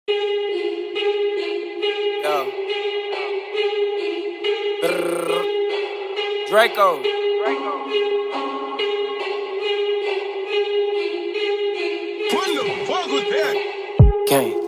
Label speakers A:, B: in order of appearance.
A: Yo. Draco.
B: What the fuck was that?
A: Gang.